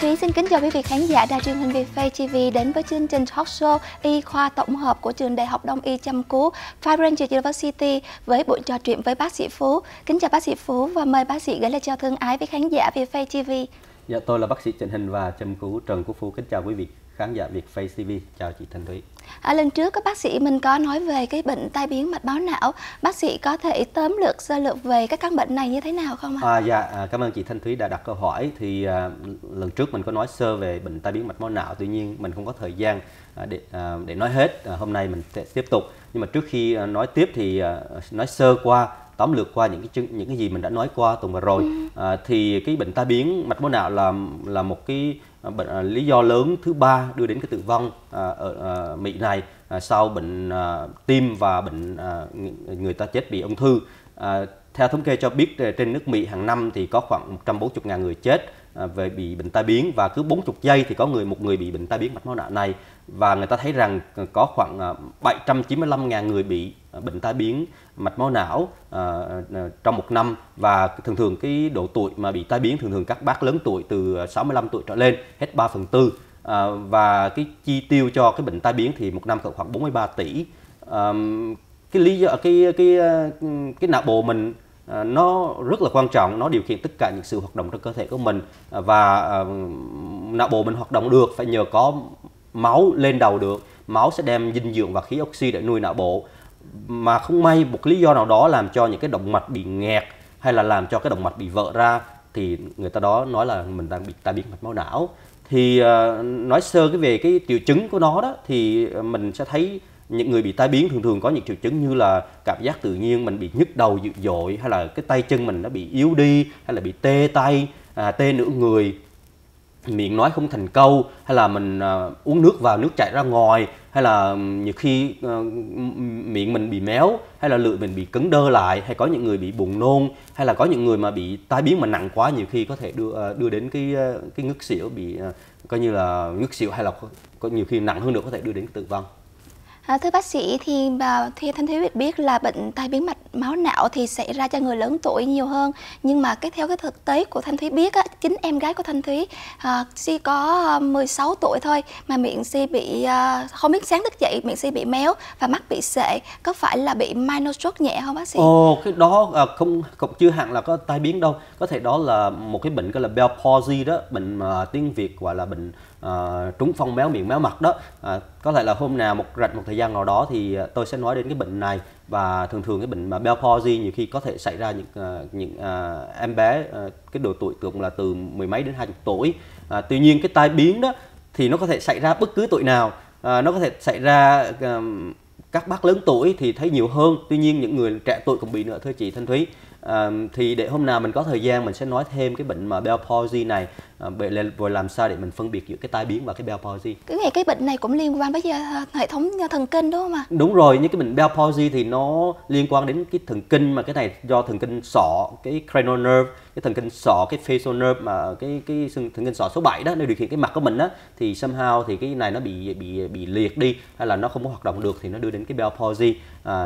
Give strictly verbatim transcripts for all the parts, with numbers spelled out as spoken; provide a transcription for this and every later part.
Thúy xin kính chào quý vị khán giả đài truyền hình Việt Phay ti vi đến với chương trình talk show y khoa tổng hợp của trường Đại học Đông y Chăm Cứu Firenze University với buổi trò chuyện với bác sĩ Phú. Kính chào bác sĩ Phú và mời bác sĩ gửi lời chào thân ái với khán giả Việt Phay ti vi. Dạ, tôi là bác sĩ chỉnh hình và chăm cứu Trần Quốc Phú. Kính chào quý vị khán giả Việt Phay ti vi. Chào chị Thanh Thúy. À, lần trước các bác sĩ mình có nói về cái bệnh tai biến mạch máu não. Bác sĩ có thể tóm lược sơ lược về các căn bệnh này như thế nào không ạ? À, dạ, à, cảm ơn chị Thanh Thúy đã đặt câu hỏi. Thì à, lần trước mình có nói sơ về bệnh tai biến mạch máu não, tuy nhiên mình không có thời gian à, để à, để nói hết. À, hôm nay mình sẽ tiếp tục. Nhưng mà trước khi à, nói tiếp thì à, nói sơ qua, tóm lược qua những cái chứng, những cái gì mình đã nói qua tuần vừa rồi. Ừ. À, thì cái bệnh tai biến mạch máu não là là một cái bệnh à, lý do lớn thứ ba đưa đến cái tử vong à, ở à, Mỹ này à, sau bệnh à, tim và bệnh à, người ta chết vì ung thư. À, theo thống kê cho biết trên nước Mỹ hàng năm thì có khoảng một trăm bốn mươi nghìn người chết à, về bị bệnh tai biến, và cứ bốn mươi giây thì có người một người bị bệnh tai biến mạch máu não này, và người ta thấy rằng có khoảng bảy trăm chín mươi lăm nghìn người bị bệnh tai biến mạch máu não à, trong một năm, và thường thường cái độ tuổi mà bị tai biến thường thường các bác lớn tuổi từ sáu mươi lăm tuổi trở lên, hết ba phần tư. À, và cái chi tiêu cho cái bệnh tai biến thì một năm khoảng bốn mươi ba tỷ. À, cái lý do cái cái cái não bộ mình à, nó rất là quan trọng, nó điều khiển tất cả những sự hoạt động trong cơ thể của mình, à, và à, não bộ mình hoạt động được phải nhờ có máu lên đầu được. Máu sẽ đem dinh dưỡng và khí oxy để nuôi não bộ, mà không may một lý do nào đó làm cho những cái động mạch bị nghẹt hay là làm cho cái động mạch bị vỡ ra thì người ta đó nói là mình đang bị tai biến mạch máu não. Thì uh, nói sơ cái về cái triệu chứng của nó đó thì mình sẽ thấy những người bị tai biến thường thường có những triệu chứng như là cảm giác tự nhiên mình bị nhức đầu dữ dội, hay là cái tay chân mình nó bị yếu đi, hay là bị tê tay, à, tê nửa người, miệng nói không thành câu, hay là mình uh, uống nước vào nước chảy ra ngoài, hay là nhiều khi uh, miệng mình bị méo, hay là lưỡi mình bị cứng đơ lại, hay có những người bị buồn nôn, hay là có những người mà bị tai biến mà nặng quá nhiều khi có thể đưa uh, đưa đến cái uh, cái ngất xỉu, bị uh, coi như là ngất xỉu, hay là có nhiều khi nặng hơn nữa có thể đưa đến tử vong. À, thưa bác sĩ, thì thì Thanh Thúy biết là bệnh tai biến mạch máu não thì xảy ra cho người lớn tuổi nhiều hơn, nhưng mà cái theo cái thực tế của Thanh Thúy biết á, chính em gái của Thanh Thúy à, Si có mười sáu tuổi thôi mà miệng Si bị à, không biết sáng thức dậy miệng Si bị méo và mắt bị sệ, có phải là bị minor stroke nhẹ không bác sĩ? Ồ, cái đó à, không, không chưa hẳn là có tai biến đâu, có thể đó là một cái bệnh gọi là Bell palsy đó, bệnh mà tiếng Việt gọi là bệnh à, trúng phong méo miệng méo mặt đó. À, có thể là hôm nào một rảnh một thời gian nào đó thì tôi sẽ nói đến cái bệnh này, và thường thường cái bệnh mà Bell palsy nhiều khi có thể xảy ra những uh, những uh, em bé uh, cái độ tuổi tưởng là từ mười mấy đến hai mươi tuổi. À, tuy nhiên cái tai biến đó thì nó có thể xảy ra bất cứ tuổi nào, à, nó có thể xảy ra uh, các bác lớn tuổi thì thấy nhiều hơn, tuy nhiên những người trẻ tuổi cũng bị nữa thưa chị Thanh Thúy. À, thì để hôm nào mình có thời gian mình sẽ nói thêm cái bệnh mà Bell palsy này, à, rồi làm sao để mình phân biệt giữa cái tai biến và cái Bell palsy. Cái này cái bệnh này cũng liên quan với hệ thống thần kinh đúng không ạ? Đúng rồi, những cái bệnh Bell palsy thì nó liên quan đến cái thần kinh, mà cái này do thần kinh sọ, cái cranial nerve, cái thần kinh sọ, cái facial nerve, mà cái cái thần kinh sọ số bảy đó, nó điều khiển cái mặt của mình đó, thì somehow thì cái này nó bị bị bị liệt đi, hay là nó không có hoạt động được thì nó đưa đến cái Bell palsy. À,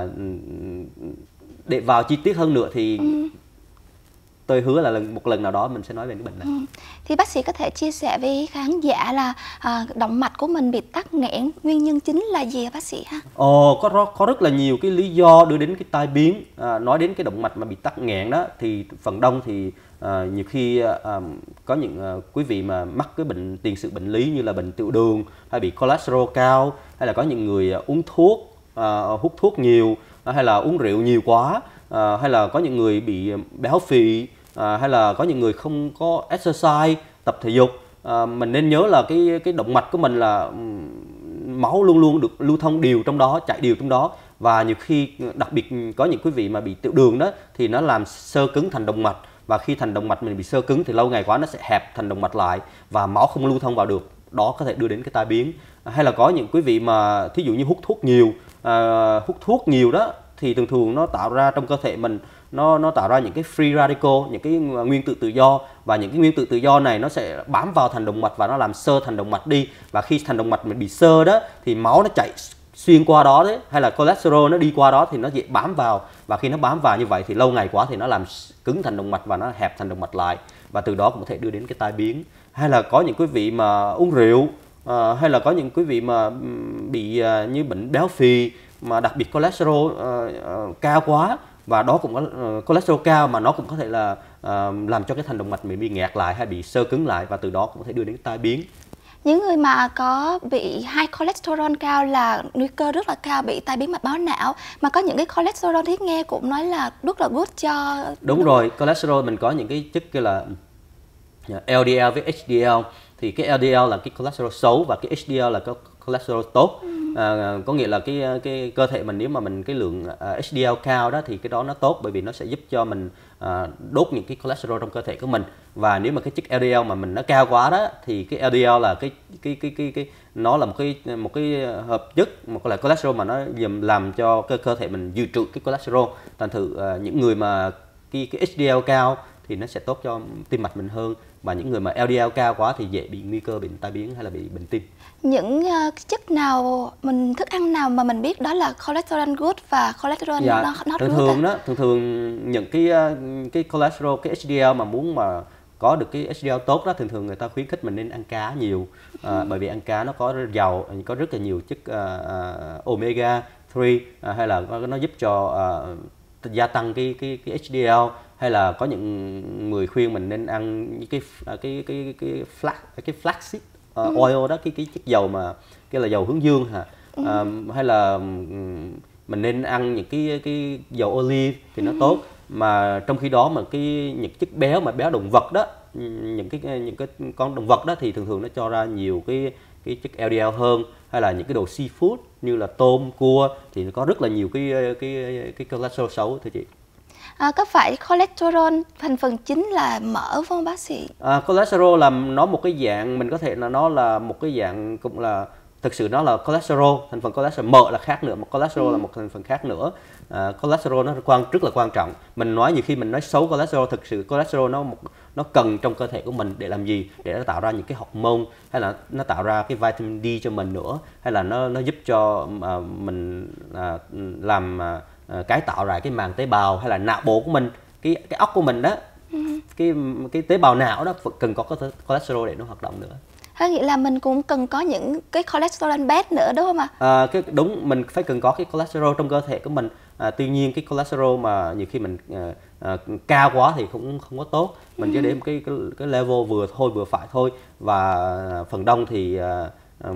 để vào chi tiết hơn nữa thì ừ. tôi hứa là lần một lần nào đó mình sẽ nói về cái bệnh này. Ừ. Thì bác sĩ có thể chia sẻ với khán giả là à, động mạch của mình bị tắc nghẽn, nguyên nhân chính là gì hả bác sĩ ha? Ồ, có có rất là nhiều cái lý do đưa đến cái tai biến. À, nói đến cái động mạch mà bị tắc nghẽn đó thì phần đông thì à, nhiều khi à, có những à, quý vị mà mắc cái bệnh tiền sử bệnh lý như là bệnh tiểu đường, hay bị cholesterol cao, hay là có những người à, uống thuốc, à, hút thuốc nhiều, hay là uống rượu nhiều quá, à, hay là có những người bị béo phì, à, hay là có những người không có exercise, tập thể dục. À, mình nên nhớ là cái cái động mạch của mình là um, máu luôn luôn được lưu thông đều trong đó, chạy đều trong đó, và nhiều khi đặc biệt có những quý vị mà bị tiểu đường đó thì nó làm xơ cứng thành động mạch, và khi thành động mạch mình bị xơ cứng thì lâu ngày quá nó sẽ hẹp thành động mạch lại và máu không lưu thông vào được, đó có thể đưa đến cái tai biến. À, hay là có những quý vị mà thí dụ như hút thuốc nhiều, à, hút thuốc nhiều đó thì thường thường nó tạo ra trong cơ thể mình, nó nó tạo ra những cái free radical, những cái nguyên tử tự do, và những cái nguyên tử tự do này nó sẽ bám vào thành động mạch và nó làm xơ thành động mạch đi, và khi thành động mạch mình bị xơ đó thì máu nó chạy xuyên qua đó đấy, hay là cholesterol nó đi qua đó thì nó dễ bám vào, và khi nó bám vào như vậy thì lâu ngày quá thì nó làm cứng thành động mạch và nó hẹp thành động mạch lại, và từ đó cũng có thể đưa đến cái tai biến. hay là có những quý vị mà uống rượu, à, hay là có những quý vị mà bị à, như bệnh béo phì mà đặc biệt cholesterol à, à, cao quá, và đó cũng có uh, cholesterol cao mà nó cũng có thể là uh, làm cho cái thành động mạch mình bị nghẹt lại hay bị xơ cứng lại, và từ đó cũng có thể đưa đến tai biến. Những người mà có bị high cholesterol cao là nguy cơ rất là cao bị tai biến mạch máu não, mà có những cái cholesterol Thiết nghe cũng nói là rất là good cho... Đúng, đúng rồi, cholesterol mình có những cái chất kia là L D L với H D L, thì cái L D L là cái cholesterol xấu và cái H D L là cái cholesterol tốt. Ừ. À, có nghĩa là cái cái cơ thể mình nếu mà mình cái lượng uh, H D L cao đó thì cái đó nó tốt, bởi vì nó sẽ giúp cho mình uh, đốt những cái cholesterol trong cơ thể của mình. Và nếu mà cái chất L D L mà mình nó cao quá đó thì cái L D L là cái cái cái cái cái nó là một cái một cái hợp chất, một loại cholesterol mà nó làm cho cơ cơ thể mình dự trữ cái cholesterol. Thành thử uh, những người mà cái cái H D L cao thì nó sẽ tốt cho tim mạch mình hơn, và những người mà L D L cao quá thì dễ bị nguy cơ bệnh tai biến hay là bị bệnh tim. Những uh, chất nào, mình thức ăn nào mà mình biết đó là cholesterol good và cholesterol dạ, nó not thường good thường à? đó, thường thường những cái uh, cái cholesterol, cái H D L mà muốn mà có được cái H D L tốt đó, thường thường người ta khuyến khích mình nên ăn cá nhiều, uh, ừ. bởi vì ăn cá nó có dầu, có rất là nhiều chất uh, uh, omega ba, uh, hay là nó giúp cho uh, gia tăng cái cái cái H D L, hay là có những người khuyên mình nên ăn những cái cái cái cái flax cái flaxseed uh, ừ. oil đó, cái cái chất dầu mà cái là dầu hướng dương hả, ừ. uh, hay là mình nên ăn những cái cái dầu olive thì nó ừ. tốt. Mà trong khi đó mà cái những chất béo mà béo động vật đó, những cái những cái con động vật đó thì thường thường nó cho ra nhiều cái cái chất L D L hơn, hay là những cái đồ seafood như là tôm, cua thì nó có rất là nhiều cái cái cái cholesterol xấu thưa chị. À, có phải cholesterol thành phần chính là mỡ phải không bác sĩ? À, cholesterol là nó một cái dạng, mình có thể là nó là một cái dạng, cũng là thực sự nó là cholesterol, thành phần cholesterol. Mỡ là khác nữa, mà cholesterol ừ. là một thành phần khác nữa. À, cholesterol nó quan rất là quan trọng. Mình nói nhiều khi mình nói xấu cholesterol, thực sự cholesterol nó một nó cần trong cơ thể của mình để làm gì? Để nó tạo ra những cái hormone, hay là nó tạo ra cái vitamin D cho mình nữa, hay là nó nó giúp cho uh, mình uh, làm uh, cái tạo ra cái màng tế bào hay là não bộ của mình, cái cái óc của mình đó, ừ. cái cái tế bào não đó cần có cholesterol để nó hoạt động nữa. Thế nghĩa là mình cũng cần có những cái cholesterol bad nữa đúng không ạ? À, cái đúng, mình phải cần có cái cholesterol trong cơ thể của mình. À, tuy nhiên cái cholesterol mà nhiều khi mình à, à, cao quá thì cũng không có tốt. Mình chỉ để một cái, cái cái level vừa thôi, vừa phải thôi. Và phần đông thì à, à,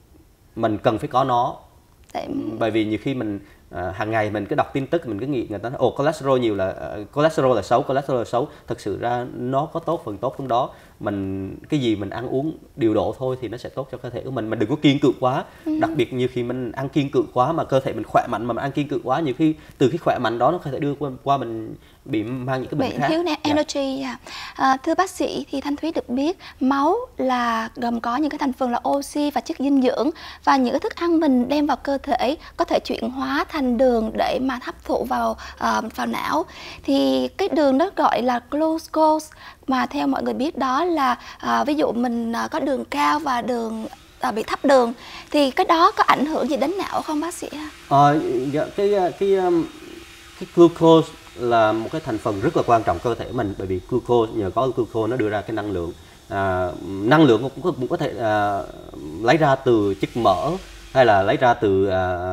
mình cần phải có nó. Tại... bởi vì nhiều khi mình à, hàng ngày mình cứ đọc tin tức, mình cứ nghĩ người ta nói ồ cholesterol nhiều là uh, cholesterol là xấu, cholesterol là xấu. Thực sự ra nó có tốt phần tốt trong đó. Mình cái gì mình ăn uống điều độ thôi thì nó sẽ tốt cho cơ thể của mình. Mình đừng có kiêng cự quá. Ừ. Đặc biệt nhiều khi mình ăn kiêng cự quá mà cơ thể mình khỏe mạnh, mà mình ăn kiêng cự quá nhiều khi từ cái khỏe mạnh đó nó có thể đưa qua, qua mình bị mang những cái bệnh, bệnh khác. Thiếu energy. Yeah. À, thưa bác sĩ, thì Thanh Thúy được biết máu là gồm có những cái thành phần là oxy và chất dinh dưỡng, và những cái thức ăn mình đem vào cơ thể có thể chuyển hóa thành đường để mà hấp thụ vào uh, vào não. Thì cái đường đó gọi là glucose, mà theo mọi người biết đó là uh, ví dụ mình uh, có đường cao và đường uh, bị thấp đường, thì cái đó có ảnh hưởng gì đến não không bác sĩ? À, dạ, cái cái cái glucose là một cái thành phần rất là quan trọng cơ thể mình, bởi vì glucose, nhờ có glucose nó đưa ra cái năng lượng. À, năng lượng cũng có, cũng có thể à, lấy ra từ chất mỡ hay là lấy ra từ à,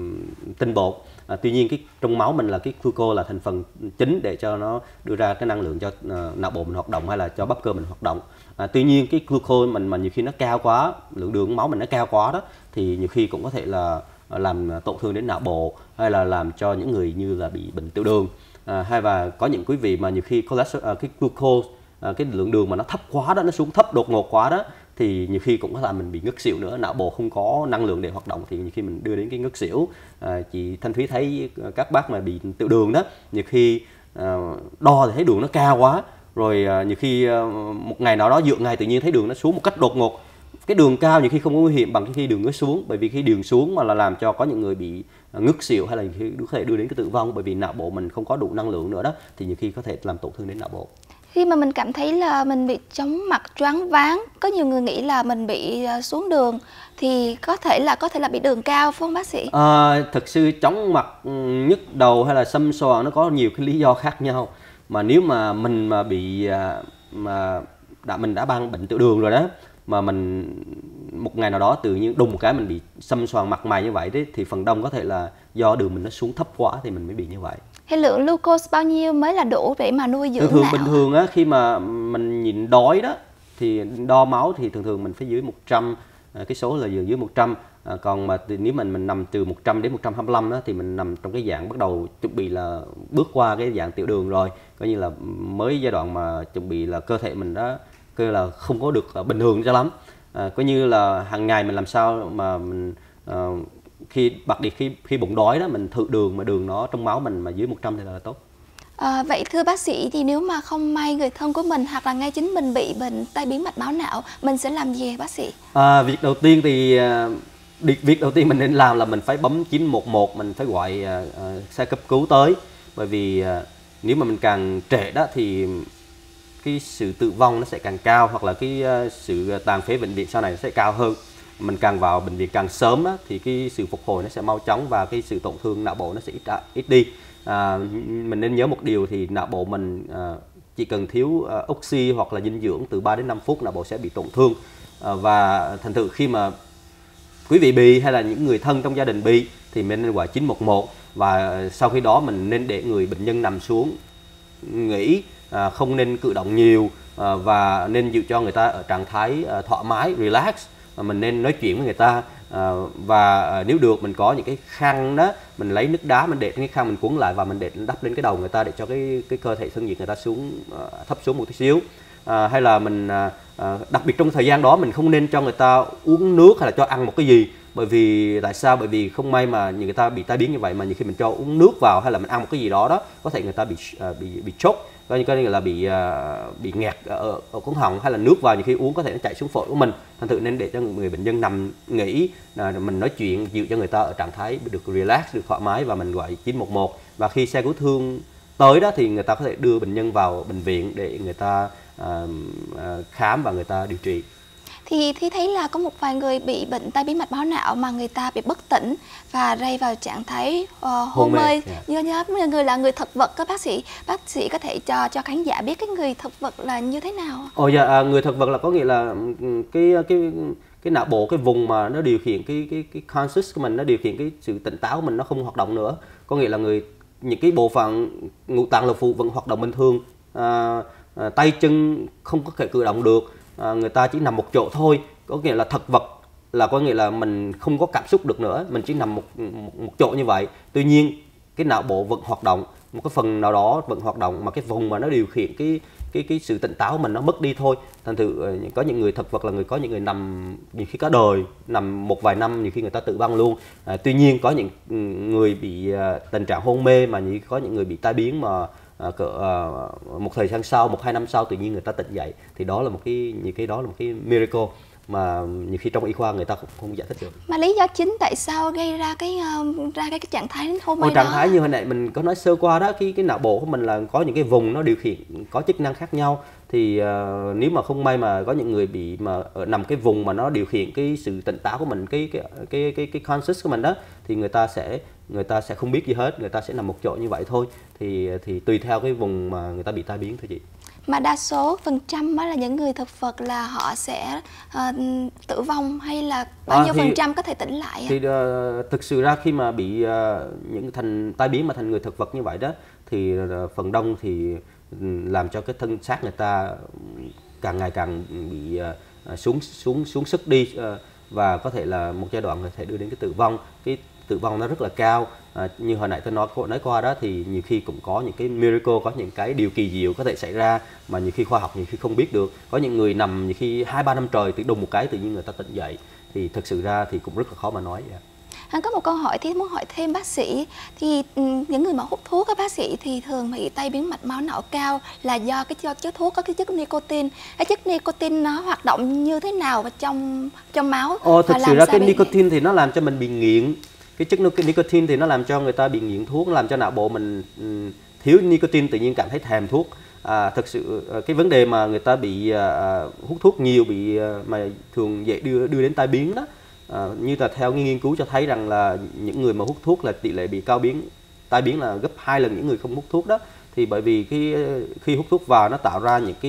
tinh bột. À, tuy nhiên cái trong máu mình là cái glucose là thành phần chính để cho nó đưa ra cái năng lượng cho uh, não bộ mình hoạt động hay là cho bắp cơ mình hoạt động. À, tuy nhiên cái glucose mình mà nhiều khi nó cao quá, lượng đường máu mình nó cao quá đó, thì nhiều khi cũng có thể là làm tổn thương đến não bộ, hay là làm cho những người như là bị bệnh tiểu đường. À, hay và có những quý vị mà nhiều khi cholesterol, à, cái glucose, à, cái lượng đường mà nó thấp quá đó, nó xuống thấp đột ngột quá đó, thì nhiều khi cũng có làm mình bị ngất xỉu nữa. Não bộ không có năng lượng để hoạt động thì nhiều khi mình đưa đến cái ngất xỉu. À, chị Thanh Thúy thấy các bác mà bị tiểu đường đó, nhiều khi à, đo thì thấy đường nó cao quá, rồi à, nhiều khi à, một ngày nào đó dựa ngày tự nhiên thấy đường nó xuống một cách đột ngột. Cái đường cao nhiều khi không có nguy hiểm bằng khi đường nó xuống, bởi vì khi đường xuống mà là làm cho có những người bị ngất xỉu hay là khi có thể đưa đến cái tử vong, bởi vì não bộ mình không có đủ năng lượng nữa đó, thì nhiều khi có thể làm tổn thương đến não bộ. Khi mà mình cảm thấy là mình bị chóng mặt, choáng váng, có nhiều người nghĩ là mình bị xuống đường, thì có thể là có thể là bị đường cao phải không bác sĩ? À, thực sự chóng mặt, nhức đầu hay là xăm xoàn nó có nhiều cái lý do khác nhau. Mà nếu mà mình mà bị mà đã mình đã ban bệnh tiểu đường rồi đó, mà mình một ngày nào đó tự nhiên đùng một cái mình bị xâm xoàng mặt mày như vậy đấy, thì phần đông có thể là do đường mình nó xuống thấp quá thì mình mới bị như vậy. Cái lượng glucose bao nhiêu mới là đủ để mà nuôi dưỡng Thường thường não? bình thường á, khi mà mình nhịn đói đó thì đo máu thì thường thường mình phải dưới một trăm, cái số là dưới một trăm. À, còn mà nếu mình mình nằm từ một trăm đến một trăm hai mươi lăm đó thì mình nằm trong cái dạng bắt đầu chuẩn bị là bước qua cái dạng tiểu đường rồi, coi như là mới giai đoạn mà chuẩn bị là cơ thể mình đó coi là không có được bình thường cho lắm. À, coi như là hàng ngày mình làm sao mà mình à, khi đặc biệt khi khi bụng đói đó mình thử đường mà đường nó trong máu mình mà dưới một trăm thì là tốt. À, vậy thưa bác sĩ, thì nếu mà không may người thân của mình hoặc là ngay chính mình bị bệnh tai biến mạch máu não, mình sẽ làm gì bác sĩ? À, việc đầu tiên thì việc đầu tiên mình nên làm là mình phải bấm chín một một, mình phải gọi uh, xe cấp cứu tới, bởi vì uh, nếu mà mình càng trễ đó thì cái sự tử vong nó sẽ càng cao, hoặc là cái uh, sự tàn phế bệnh viện sau này nó sẽ cao hơn. Mình càng vào bệnh viện càng sớm đó, thì cái sự phục hồi nó sẽ mau chóng và cái sự tổn thương não bộ nó sẽ ít, ít đi. À, mình nên nhớ một điều thì não bộ mình uh, chỉ cần thiếu uh, oxy hoặc là dinh dưỡng từ ba đến năm phút não bộ sẽ bị tổn thương. Uh, và thành thử khi mà quý vị bị hay là những người thân trong gia đình bị thì mình nên gọi chín một một, và sau khi đó mình nên để người bệnh nhân nằm xuống nghỉ, à, không nên cử động nhiều, à, và nên giữ cho người ta ở trạng thái à, thoải mái, relax. À, mình nên nói chuyện với người ta, à, và à, nếu được mình có những cái khăn đó, mình lấy nước đá mình để trên cái khăn mình cuốn lại và mình để đắp lên cái đầu người ta để cho cái cái cơ thể thân nhiệt người ta xuống à, thấp xuống một tí xíu. À, hay là mình à, à, đặc biệt trong thời gian đó mình không nên cho người ta uống nước hay là cho ăn một cái gì, bởi vì tại sao? Bởi vì không may mà người ta bị tai biến như vậy mà nhiều khi mình cho uống nước vào hay là mình ăn một cái gì đó đó có thể người ta bị uh, bị bị chốc, coi như coi như là bị uh, bị nghẹt ở, ở cuống họng, hay là nước vào nhiều khi uống có thể nó chảy xuống phổi của mình. Thành thử nên để cho người bệnh nhân nằm nghỉ, uh, mình nói chuyện dịu cho người ta ở trạng thái được relax, được thoải mái, và mình gọi chín một một. Và khi xe cứu thương tới đó thì người ta có thể đưa bệnh nhân vào bệnh viện để người ta uh, uh, khám và người ta điều trị. Thì Thi thấy là có một vài người bị bệnh tai biến mạch máu não mà người ta bị bất tỉnh và rơi vào trạng thái uh, hôn mê. Yeah. Như nhớ người là người thực vật, các bác sĩ bác sĩ có thể cho cho khán giả biết cái người thực vật là như thế nào? Ồ dạ, à, người thực vật là có nghĩa là cái cái cái não bộ, cái vùng mà nó điều khiển cái cái cái conscious của mình, nó điều khiển cái sự tỉnh táo của mình nó không hoạt động nữa. Có nghĩa là người những cái bộ phận ngũ tạng lục phủ vẫn hoạt động bình thường, à, à, tay chân không có thể cử động được. À, người ta chỉ nằm một chỗ thôi, có nghĩa là thực vật là có nghĩa là mình không có cảm xúc được nữa, mình chỉ nằm một, một, một chỗ như vậy. Tuy nhiên cái não bộ vẫn hoạt động, một cái phần nào đó vẫn hoạt động, mà cái vùng mà nó điều khiển cái cái cái sự tỉnh táo của mình nó mất đi thôi. Thành thử có những người thực vật là người có những người nằm nhiều khi cả đời, nằm một vài năm, nhiều khi người ta tử vong luôn. À, tuy nhiên có những người bị uh, tình trạng hôn mê, mà như có những người bị tai biến mà À, cỡ, à, một thời gian sau, một hai năm sau tự nhiên người ta tỉnh dậy, thì đó là một cái những cái đó là một cái miracle mà nhiều khi trong y khoa người ta cũng không giải thích được. Mà lý do chính tại sao gây ra cái uh, ra cái, cái trạng thái hôn mê đó? Trạng thái như hồi nãy mình có nói sơ qua đó, cái cái não bộ của mình là có những cái vùng nó điều khiển có chức năng khác nhau. Thì uh, nếu mà không may mà có những người bị mà ở nằm cái vùng mà nó điều khiển cái sự tỉnh táo của mình, cái cái cái cái cái conscious của mình đó, thì người ta sẽ người ta sẽ không biết gì hết, người ta sẽ nằm một chỗ như vậy thôi. Thì thì tùy theo cái vùng mà người ta bị tai biến thôi chị. Mà đa số phần trăm mới là những người thực vật là họ sẽ uh, tử vong, hay là bao à, nhiêu thì, phần trăm có thể tỉnh lại? Thì uh, thực sự ra khi mà bị uh, những thành tai biến mà thành người thực vật như vậy đó, thì uh, phần đông thì làm cho cái thân xác người ta càng ngày càng bị uh, xuống xuống xuống sức đi, uh, và có thể là một giai đoạn có thể đưa đến cái tử vong. Cái tử vong nó rất là cao. À, như hồi nãy tôi nói nói qua đó, thì nhiều khi cũng có những cái miracle, có những cái điều kỳ diệu có thể xảy ra mà nhiều khi khoa học nhiều khi không biết được. Có những người nằm nhiều khi hai ba năm trời tự đùng một cái tự nhiên người ta tỉnh dậy, thì thực sự ra thì cũng rất là khó mà nói. Anh có một câu hỏi thì muốn hỏi thêm bác sĩ, thì những người mà hút thuốc các bác sĩ thì thường bị tai biến mạch máu não cao là do cái chất thuốc có cái chất nicotine. Cái chất nicotine nó hoạt động như thế nào trong trong máu? Ồ, thực sự ra cái nicotine thì nó làm cho mình bị nghiện. Cái chất nicotine thì nó làm cho người ta bị nghiện thuốc, làm cho não bộ mình thiếu nicotine tự nhiên cảm thấy thèm thuốc. À, thực sự cái vấn đề mà người ta bị à, hút thuốc nhiều bị à, mà thường dễ đưa đưa đến tai biến đó. À, như là theo nghiên cứu cho thấy rằng là những người mà hút thuốc là tỷ lệ bị cao biến tai biến là gấp hai lần những người không hút thuốc đó. Thì bởi vì cái khi hút thuốc vào nó tạo ra những cái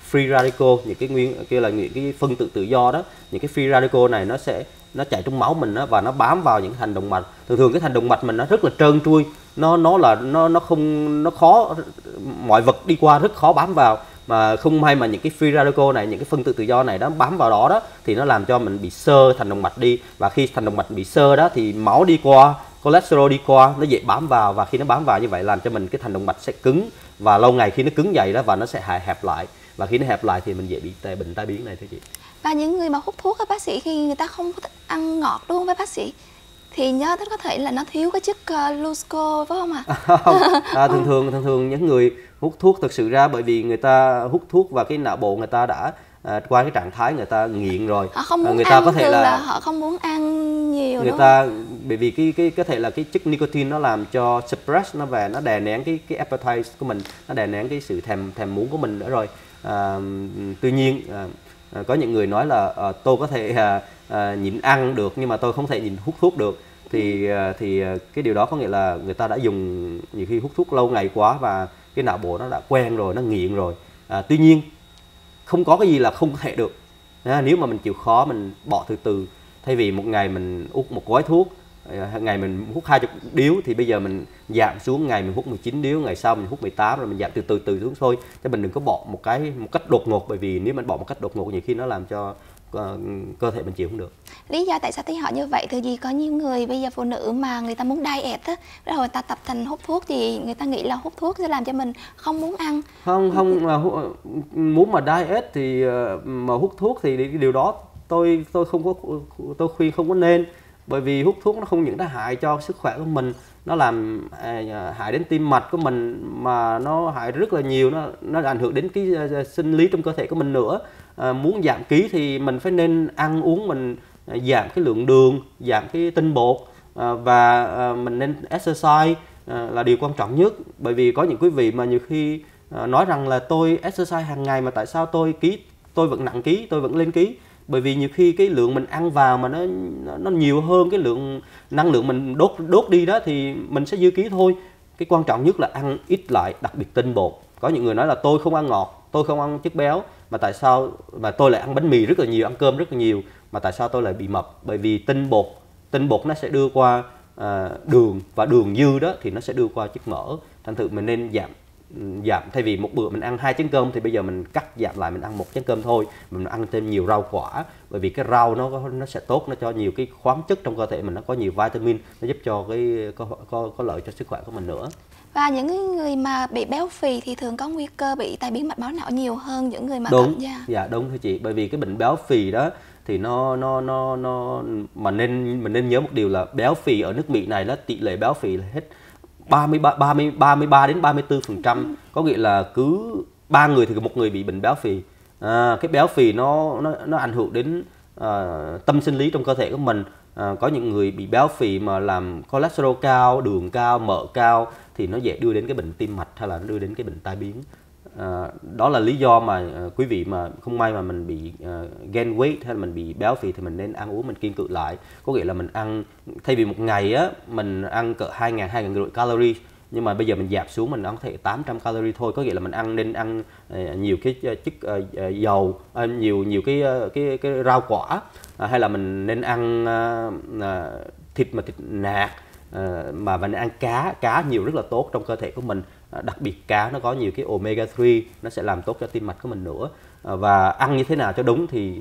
free radical, những cái nguyên kia là những cái phân tử tự do đó, những cái free radical này nó sẽ nó chạy trong máu mình đó, và nó bám vào những thành động mạch. Thường thường cái thành động mạch mình nó rất là trơn trui, nó nó là nó nó không nó khó, mọi vật đi qua rất khó bám vào, mà không may mà những cái free radical này, những cái phân tử tự do này nó bám vào đó đó thì nó làm cho mình bị xơ thành động mạch đi, và khi thành động mạch bị xơ đó thì máu đi qua, cholesterol đi qua, nó dễ bám vào, và khi nó bám vào như vậy làm cho mình cái thành động mạch sẽ cứng, và lâu ngày khi nó cứng dày đó và nó sẽ hẹp lại, và khi nó hẹp lại thì mình dễ bị tê, bệnh tai biến này thưa chị. Và những người mà hút thuốc các bác sĩ, khi người ta không có thích ăn ngọt đúng không với bác sĩ, thì nhớ có thể là nó thiếu cái chất uh, glucose phải không ạ? À? Không. À, thường thường thường thường những người hút thuốc thực sự ra bởi vì người ta hút thuốc và cái não bộ người ta đã à, qua cái trạng thái người ta nghiện rồi, họ không muốn à, người ăn, ta có thể là, là họ không muốn ăn nhiều, người đúng ta không? Bởi vì cái cái có thể là cái chất nicotine nó làm cho suppress nó về, nó đè nén cái cái appetite của mình, nó đè nén cái sự thèm thèm muốn của mình nữa rồi. À, tuy nhiên à, có những người nói là à, tôi có thể à, à, nhịn ăn được nhưng mà tôi không thể nhịn hút thuốc được, thì thì cái điều đó có nghĩa là người ta đã dùng nhiều khi hút thuốc lâu ngày quá và cái não bộ nó đã quen rồi, nó nghiện rồi. À, tuy nhiên không có cái gì là không thể được. À, nếu mà mình chịu khó, mình bỏ từ từ, thay vì một ngày mình hút một gói thuốc, ngày mình hút hai mươi điếu thì bây giờ mình giảm xuống, ngày mình hút mười chín điếu, ngày sau mình hút mười tám, rồi mình giảm từ từ từ xuống thôi, chứ mình đừng có bỏ một cái một cách đột ngột, bởi vì nếu mình bỏ một cách đột ngột nhiều khi nó làm cho uh, cơ thể mình chịu không được. Lý do tại sao tôi hỏi như vậy thì vì có nhiều người bây giờ phụ nữ mà người ta muốn diet á, rồi người ta tập thành hút thuốc thì người ta nghĩ là hút thuốc sẽ làm cho mình không muốn ăn. Không không là muốn mà diet thì mà hút thuốc thì điều đó tôi tôi không có tôi khuyên không có nên, bởi vì hút thuốc nó không những đã hại cho sức khỏe của mình, nó làm à, hại đến tim mạch của mình, mà nó hại rất là nhiều, nó nó ảnh hưởng đến cái uh, sinh lý trong cơ thể của mình nữa. À, muốn giảm ký thì mình phải nên ăn uống, mình uh, giảm cái lượng đường, giảm cái tinh bột, uh, và uh, mình nên exercise uh, là điều quan trọng nhất. Bởi vì có những quý vị mà nhiều khi uh, nói rằng là tôi exercise hàng ngày mà tại sao tôi ký tôi vẫn nặng ký, tôi vẫn lên ký. Bởi vì nhiều khi cái lượng mình ăn vào mà nó nó nhiều hơn cái lượng năng lượng mình đốt đốt đi đó thì mình sẽ dư ký thôi. Cái quan trọng nhất là ăn ít lại, đặc biệt tinh bột. Có những người nói là tôi không ăn ngọt, tôi không ăn chất béo, mà tại sao mà tôi lại ăn bánh mì rất là nhiều, ăn cơm rất là nhiều, mà tại sao tôi lại bị mập? Bởi vì tinh bột tinh bột nó sẽ đưa qua à, đường, và đường dư đó thì nó sẽ đưa qua chất mỡ. Thành thử mình nên giảm giảm thay vì một bữa mình ăn hai chén cơm thì bây giờ mình cắt giảm lại, mình ăn một chén cơm thôi, mình ăn thêm nhiều rau quả, bởi vì cái rau nó nó sẽ tốt, nó cho nhiều cái khoáng chất trong cơ thể mình, nó có nhiều vitamin, nó giúp cho cái có có có lợi cho sức khỏe của mình nữa. Và những người mà bị béo phì thì thường có nguy cơ bị tai biến mạch máu não nhiều hơn những người mà đúng cận da. dạ đúng thưa chị, bởi vì cái bệnh béo phì đó thì nó nó nó nó mà nên mình nên nhớ một điều là béo phì ở nước Mỹ này đó, tỷ lệ béo phì là hết ba mươi ba, ba mươi, ba mươi ba đến ba mươi tư phần trăm, có nghĩa là cứ ba người thì một người bị bệnh béo phì. À, cái béo phì nó nó nó ảnh hưởng đến à, tâm sinh lý trong cơ thể của mình. À, có những người bị béo phì mà làm cholesterol cao, đường cao, mỡ cao thì nó dễ đưa đến cái bệnh tim mạch hay là nó đưa đến cái bệnh tai biến. À, đó là lý do mà à, quý vị mà không may mà mình bị uh, gain weight hay là mình bị béo phì thì mình nên ăn uống mình kiêng cự lại. Có nghĩa là mình ăn thay vì một ngày á mình ăn cỡ hai nghìn, hai nghìn rưỡi calorie, nhưng mà bây giờ mình giảm xuống mình ăn có thể tám trăm calorie thôi. Có nghĩa là mình ăn nên ăn uh, nhiều cái chất uh, dầu, uh, nhiều nhiều cái uh, cái cái rau quả, uh, hay là mình nên ăn uh, uh, thịt mà thịt nạc, uh, mà mình nên ăn cá, cá nhiều rất là tốt trong cơ thể của mình. Đặc biệt cá nó có nhiều cái omega ba, nó sẽ làm tốt cho tim mạch của mình nữa. Và ăn như thế nào cho đúng thì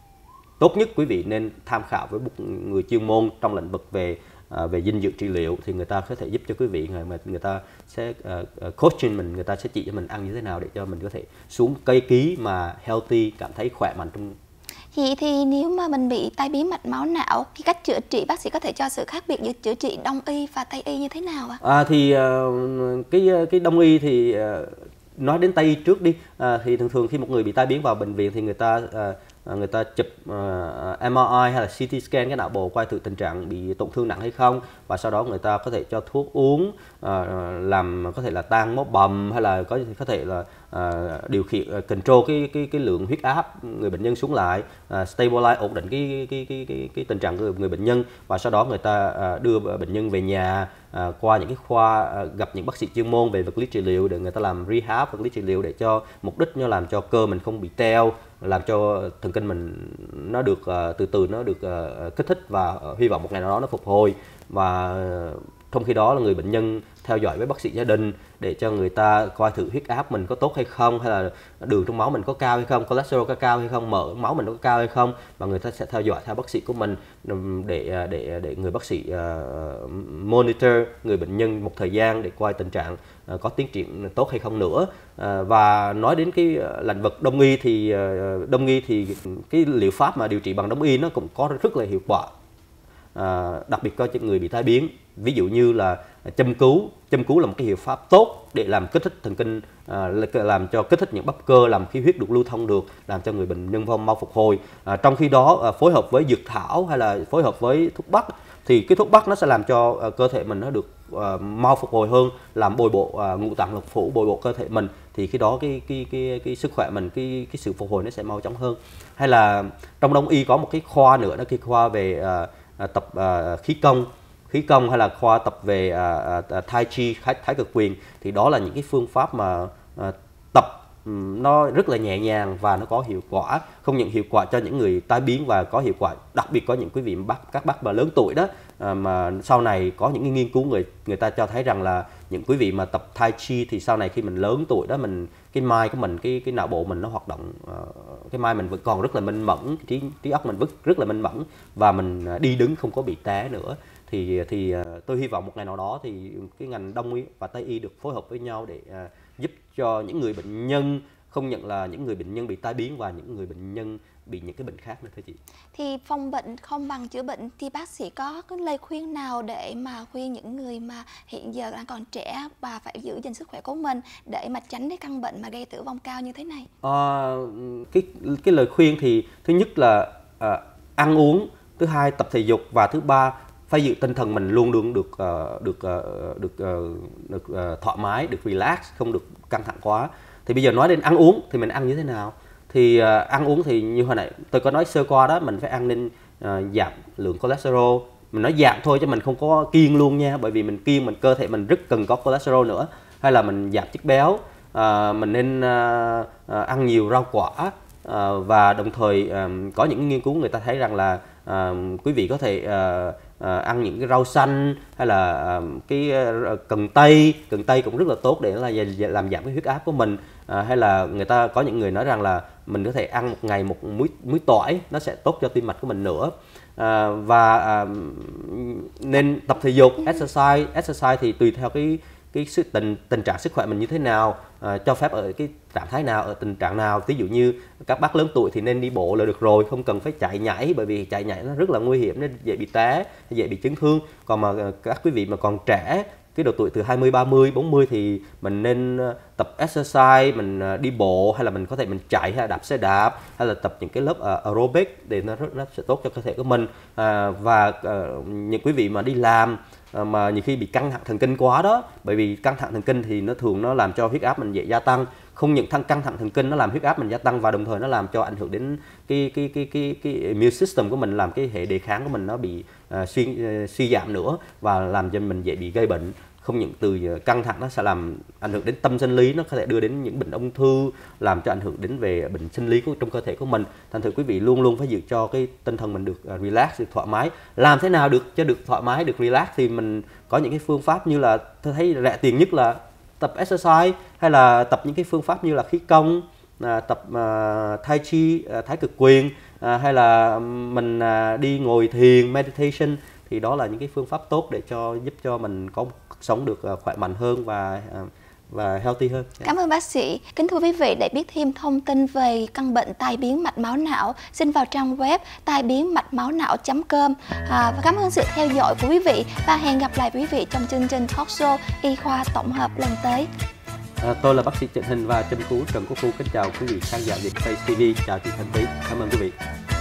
tốt nhất quý vị nên tham khảo với một người chuyên môn trong lĩnh vực về về dinh dưỡng trị liệu, thì người ta có thể giúp cho quý vị, người mà người ta sẽ uh, coaching mình, người ta sẽ chỉ cho mình ăn như thế nào để cho mình có thể xuống cây ký mà healthy, cảm thấy khỏe mạnh trong. Vậy thì nếu mà mình bị tai biến mạch máu não, cái cách chữa trị bác sĩ có thể cho sự khác biệt giữa chữa trị đông y và tây y như thế nào ạ? À, thì uh, cái cái đông y thì uh, nói đến tây y trước đi. À, thì thường thường khi một người bị tai biến vào bệnh viện thì người ta uh, người ta chụp uh, em rờ i hay là xê tê scan cái não bộ coi thử tình trạng bị tổn thương nặng hay không, và sau đó người ta có thể cho thuốc uống uh, làm có thể là tan máu bầm, hay là có có thể là uh, điều khiển uh, control cái cái cái lượng huyết áp người bệnh nhân xuống lại, uh, stabilize ổn định cái cái cái cái, cái tình trạng của người bệnh nhân, và sau đó người ta uh, đưa bệnh nhân về nhà uh, qua những cái khoa uh, gặp những bác sĩ chuyên môn về vật lý trị liệu để người ta làm rehab vật lý trị liệu, để cho mục đích nó làm cho cơ mình không bị teo, làm cho thần kinh mình nó được uh, từ từ nó được uh, kích thích, và uh, hy vọng một ngày nào đó nó phục hồi. Và uh, trong khi đó là người bệnh nhân theo dõi với bác sĩ gia đình để cho người ta coi thử huyết áp mình có tốt hay không, hay là đường trong máu mình có cao hay không, cholesterol có cao hay không, mỡ máu mình có cao hay không, và người ta sẽ theo dõi theo bác sĩ của mình để để để người bác sĩ uh, monitor người bệnh nhân một thời gian để coi tình trạng uh, có tiến triển tốt hay không nữa. Uh, và nói đến cái lĩnh vực đông y thì uh, đông y thì cái liệu pháp mà điều trị bằng đông y nó cũng có rất là hiệu quả. À, đặc biệt cho những người bị tai biến, ví dụ như là châm cứu châm cứu là một cái hiệu pháp tốt để làm kích thích thần kinh, à, làm cho kích thích những bắp cơ, làm khí huyết được lưu thông được, làm cho người bệnh nhân mau phục hồi. À, trong khi đó à, phối hợp với dược thảo hay là phối hợp với thuốc bắc thì cái thuốc bắc nó sẽ làm cho à, cơ thể mình nó được à, mau phục hồi hơn, làm bồi bộ à, ngũ tạng lục phủ, bồi bộ cơ thể mình, thì khi đó cái cái cái cái sức khỏe mình, cái cái sự phục hồi nó sẽ mau chóng hơn. Hay là trong đông y có một cái khoa nữa, đó cái khoa về à, À, tập à, khí công khí công hay là khoa tập về à, à, tai chi, thái, thái cực quyền, thì đó là những cái phương pháp mà à, tập um, nó rất là nhẹ nhàng và nó có hiệu quả, không những hiệu quả cho những người tai biến và có hiệu quả đặc biệt có những quý vị bác các bác mà lớn tuổi đó, à, mà sau này có những cái nghiên cứu người người ta cho thấy rằng là những quý vị mà tập tai chi thì sau này khi mình lớn tuổi đó, mình cái mai của mình, cái cái não bộ mình nó hoạt động, uh, cái mai mình vẫn còn rất là minh mẫn, trí trí óc mình vẫn rất là minh mẫn, và mình uh, đi đứng không có bị té nữa. Thì thì uh, tôi hy vọng một ngày nào đó thì cái ngành đông y và tây y được phối hợp với nhau để uh, giúp cho những người bệnh nhân, không nhận là những người bệnh nhân bị tai biến và những người bệnh nhân bị những cái bệnh khác nữa thưa chị. Thì phòng bệnh không bằng chữa bệnh, thì bác sĩ có cái lời khuyên nào để mà khuyên những người mà hiện giờ đang còn trẻ và phải giữ gìn sức khỏe của mình để mà tránh cái căn bệnh mà gây tử vong cao như thế này? À, cái cái lời khuyên thì thứ nhất là à, ăn uống, thứ hai tập thể dục, và thứ ba phải giữ tinh thần mình luôn luôn được uh, được uh, được uh, được uh, thoải mái, được relax, không được căng thẳng quá. Thì bây giờ nói đến ăn uống thì mình ăn như thế nào? Thì uh, ăn uống thì như hồi nãy tôi có nói sơ qua đó, mình phải ăn nên uh, giảm lượng cholesterol. Mình nói giảm thôi chứ mình không có kiêng luôn nha, bởi vì mình kiêng mình cơ thể mình rất cần có cholesterol nữa. Hay là mình giảm chất béo, uh, mình nên uh, uh, ăn nhiều rau quả, uh, và đồng thời uh, có những nghiên cứu người ta thấy rằng là uh, quý vị có thể uh, uh, ăn những cái rau xanh, hay là uh, cái uh, cần tây cần tây cũng rất là tốt để là làm giảm cái huyết áp của mình. À, hay là người ta có những người nói rằng là mình có thể ăn một ngày một muối muối tỏi, nó sẽ tốt cho tim mạch của mình nữa. À, và à, nên tập thể dục, exercise exercise thì tùy theo cái cái sự tình tình trạng sức khỏe mình như thế nào, à, cho phép ở cái trạng thái nào, ở tình trạng nào. Ví dụ như các bác lớn tuổi thì nên đi bộ là được rồi, không cần phải chạy nhảy, bởi vì chạy nhảy nó rất là nguy hiểm, nó dễ bị té, dễ bị chấn thương. Còn mà các quý vị mà còn trẻ, cái độ tuổi từ hai mươi, ba mươi, bốn mươi thì mình nên tập exercise, mình đi bộ, hay là mình có thể mình chạy hay là đạp xe đạp, hay là tập những cái lớp uh, aerobic để nó rất nó sẽ tốt cho cơ thể của mình. À, và uh, những quý vị mà đi làm uh, mà nhiều khi bị căng thẳng thần kinh quá đó, bởi vì căng thẳng thần kinh thì nó thường nó làm cho huyết áp mình dễ gia tăng. Không những thăng căng thẳng thần kinh nó làm huyết áp mình gia tăng, và đồng thời nó làm cho ảnh hưởng đến cái cái cái cái cái immune system của mình, làm cái hệ đề kháng của mình nó bị uh, suy uh, suy giảm nữa, và làm cho mình dễ bị gây bệnh. Không những từ căng thẳng nó sẽ làm ảnh hưởng đến tâm sinh lý, nó có thể đưa đến những bệnh ung thư, làm cho ảnh hưởng đến về bệnh sinh lý của trong cơ thể của mình. Thành thử quý vị luôn luôn phải giữ cho cái tinh thần mình được relax, được thoải mái. Làm thế nào được cho được thoải mái, được relax thì mình có những cái phương pháp như là tôi thấy rẻ tiền nhất là tập exercise, hay là tập những cái phương pháp như là khí công, à, tập uh, tai chi, uh, thái cực quyền, à, hay là mình uh, đi ngồi thiền, meditation. Thì đó là những cái phương pháp tốt để cho giúp cho mình có sống được khỏe mạnh hơn và và healthy hơn. Cảm ơn bác sĩ. Kính thưa quý vị, để biết thêm thông tin về căn bệnh tai biến mạch máu não, xin vào trang web tai biến mạch máu não chấm com. À, và cảm ơn sự theo dõi của quý vị, và hẹn gặp lại quý vị trong chương trình talk show y khoa tổng hợp lần tới. À, tôi là bác sĩ chẩn hình và châm cứu Trần Quốc Phu, kính chào quý vị khán giả Việt Face ti vi, chào chị Thanh Thúy, cảm ơn quý vị.